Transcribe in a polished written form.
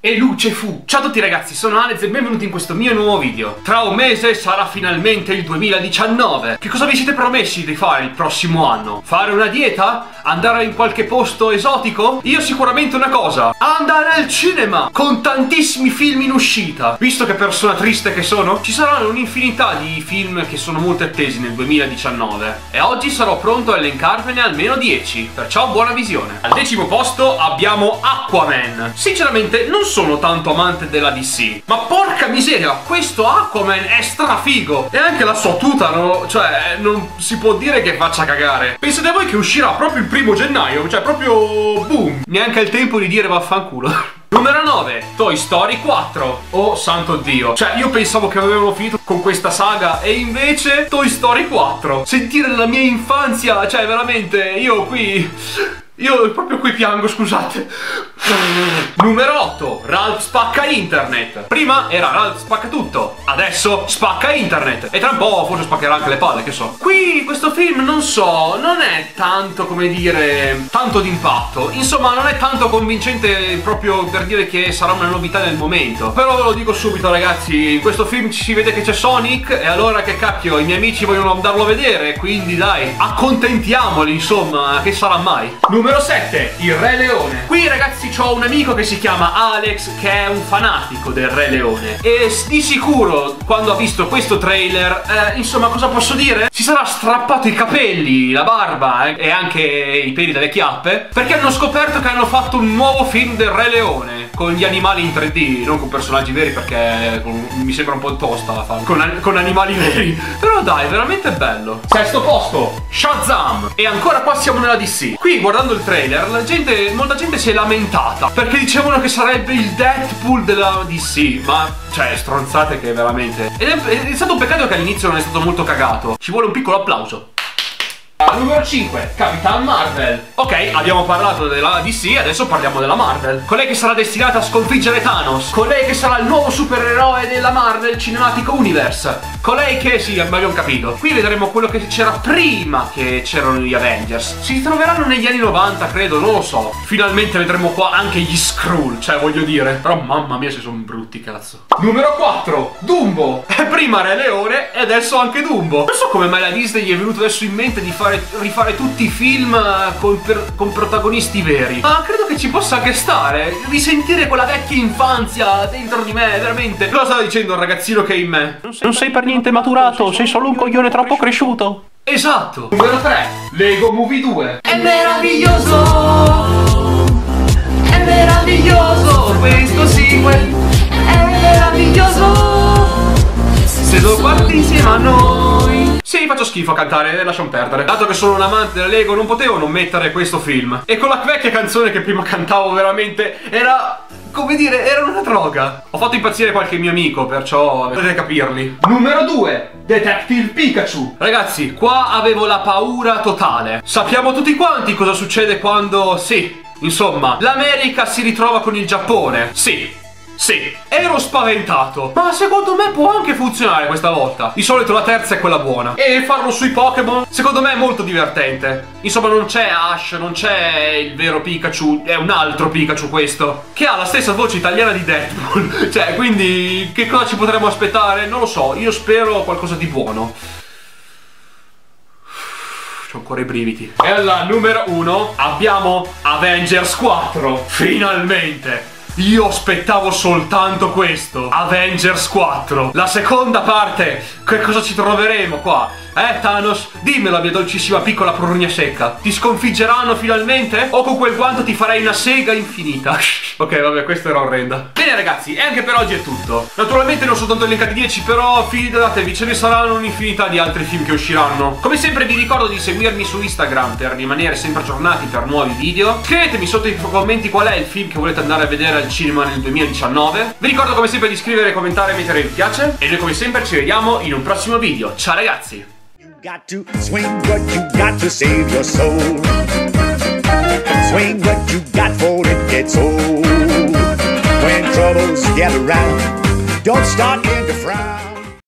E luce fu. Ciao a tutti ragazzi, sono Alex e benvenuti in questo mio nuovo video. Tra un mese sarà finalmente il 2019. Che cosa vi siete promessi di fare il prossimo anno? Fare una dieta? Andare in qualche posto esotico? Io sicuramente una cosa: andare al cinema, con tantissimi film in uscita. Visto che persona triste che sono, ci saranno un'infinità di film che sono molto attesi nel 2019. E oggi sarò pronto a elencarvene almeno 10. Perciò buona visione. Al 10° posto abbiamo Aquaman. Sinceramente non sono tanto amante della DC, ma porca miseria, questo Aquaman è strafigo. E anche la sua tuta, no? Cioè, non si può dire che faccia cagare. Pensate voi che uscirà proprio il 1° gennaio? Cioè, proprio boom. Neanche il tempo di dire vaffanculo. Numero 9, Toy Story 4. Oh santo Dio. Cioè, io pensavo che avevano finito con questa saga e invece Toy Story 4. Sentire la mia infanzia, cioè veramente, io proprio qui piango, scusate. Numero 8, Ralph spacca internet. Prima era Ralph spacca tutto, adesso spacca internet. E tra un po' forse spaccherà anche le palle, che so. Qui questo film, non so, non è tanto, come dire, tanto d'impatto. Insomma, non è tanto convincente proprio per dire che sarà una novità nel momento. Però ve lo dico subito ragazzi, in questo film ci si vede che c'è Sonic. E allora che cacchio, i miei amici vogliono andarlo a vedere. Quindi dai, accontentiamoli, insomma, che sarà mai. Numero 7, il Re Leone. Qui ragazzi ho un amico che si chiama Alex, che è un fanatico del Re Leone. E di sicuro quando ha visto questo trailer, insomma, cosa posso dire? Si sarà strappato i capelli, la barba e anche i peli dalle chiappe, perché hanno scoperto che hanno fatto un nuovo film del Re Leone con gli animali in 3D, non con personaggi veri, perché mi sembra un po' tosta la fare con animali veri. Però dai, veramente bello. 6° posto, Shazam. E ancora qua siamo nella DC. Qui guardando il trailer molta gente si è lamentata perché dicevano che sarebbe il Deadpool della DC. Ma cioè, stronzate che veramente. Ed è stato un peccato che all'inizio non è stato molto cagato. Ci vuole un piccolo applauso. Numero 5, Capitan Marvel. Ok, abbiamo parlato della DC, adesso parliamo della Marvel. Colei che sarà destinata a sconfiggere Thanos. Colei che sarà il nuovo supereroe della Marvel Cinematic Universe. Colei che, sì, abbiamo capito. Qui vedremo quello che c'era prima che c'erano gli Avengers. Si troveranno negli anni 90, credo, non lo so. Finalmente vedremo qua anche gli Skrull, cioè voglio dire. Però mamma mia se sono brutti, cazzo. Numero 4, Dumbo. Prima Re Leone e adesso anche Dumbo. Non so come mai la Disney gli è venuto adesso in mente di rifare tutti i film con protagonisti veri. Ma credo che ci possa anche stare, risentire quella vecchia infanzia dentro di me, veramente. Cosa stava dicendo il ragazzino che è in me? Non sei per niente maturato, sei solo un coglione troppo cresciuto. Esatto. Numero 3, Lego Movie 2. È meraviglioso, è meraviglioso, questo sequel è meraviglioso, se lo guardi insieme a noi. Sì, faccio schifo a cantare, lasciamo perdere. Dato che sono un amante della Lego non potevo non mettere questo film. E con la vecchia canzone che prima cantavo veramente era, come dire, era una droga. Ho fatto impazzire qualche mio amico, perciò potete capirli. Numero 2, Detective Pikachu. Ragazzi, qua avevo la paura totale. Sappiamo tutti quanti cosa succede quando, sì, insomma, l'America si ritrova con il Giappone. Sì, ero spaventato. Ma secondo me può anche funzionare questa volta. Di solito la terza è quella buona. E farlo sui Pokémon, secondo me è molto divertente. Insomma, non c'è Ash, non c'è il vero Pikachu. È un altro Pikachu questo, che ha la stessa voce italiana di Deadpool. Cioè, quindi, che cosa ci potremmo aspettare? Non lo so, io spero qualcosa di buono. C'ho ancora i brividi. E alla numero 1 abbiamo Avengers 4. Finalmente! Io aspettavo soltanto questo, Avengers 4. La seconda parte, che cosa ci troveremo qua? Thanos, dimmelo, mia dolcissima piccola prugna secca. Ti sconfiggeranno finalmente? O con quel guanto ti farei una sega infinita? Ok, vabbè, questo era orrenda. Bene ragazzi, e anche per oggi è tutto. Naturalmente non sono tanto elencati 10, però fidatevi, ce ne saranno un'infinità di altri film che usciranno. Come sempre vi ricordo di seguirmi su Instagram per rimanere sempre aggiornati per nuovi video. Scrivetemi sotto i commenti qual è il film che volete andare a vedere al cinema nel 2019. Vi ricordo come sempre di iscrivervi, commentare e mettere mi piace. E noi come sempre ci vediamo in un prossimo video. Ciao ragazzi! Got to swing what you got to save your soul. Swing what you got for it gets old. When troubles get around, don't start in to frown.